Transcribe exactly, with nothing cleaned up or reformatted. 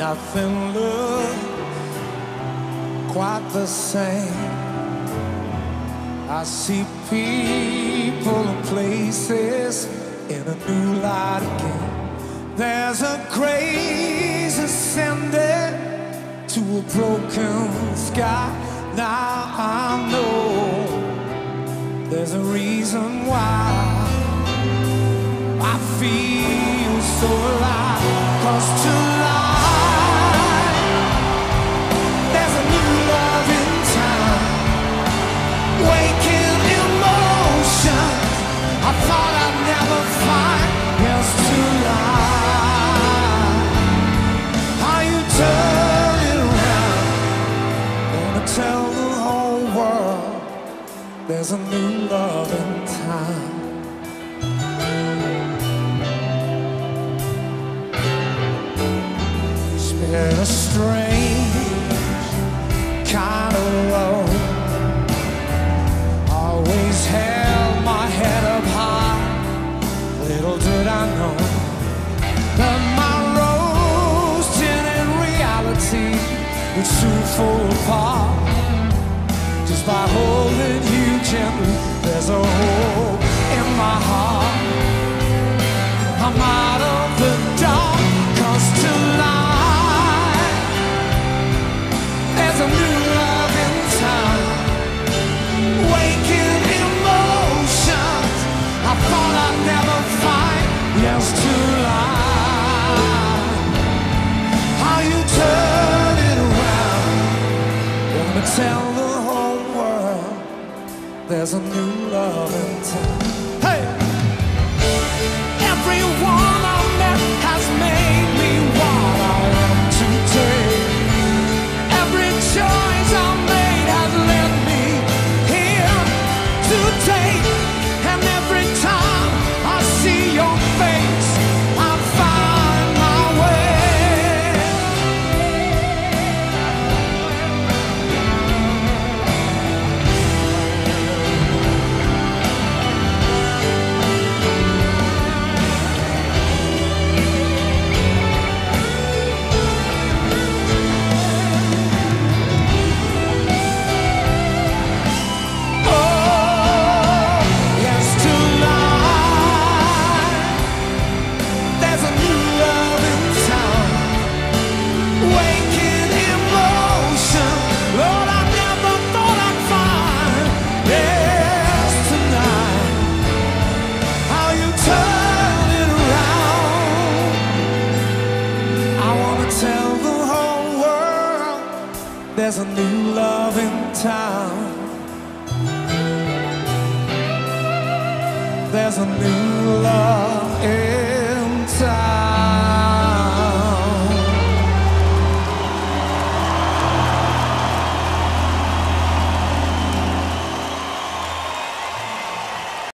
Nothing looks quite the same. I see people and places in a new light again. There's a grace ascending to a broken sky. Now I know there's a reason why I feel so alive. 'Cause tonight there's a new love in town, waking emotions I thought I'd never find. Yes, tonight, how you turn it around. Gonna tell the whole world there's a new love in town. Been a strange kind of road. Always held my head up high. Little did I know that my rose tinted reality would soon fall apart. Just by holding you gently, there's a hope in my heart. I'm out of the dark, 'cause tonight there's a new love in town, waking emotions I thought I'd never find. Yes, tonight, how you turn it around. Gonna tell the whole world there's a new love in town. Hey! Everyone I met has made me what I am today. Every choice I made has led me here today. And every time I see your face, I find my way. There's a new love in town. There's a new love in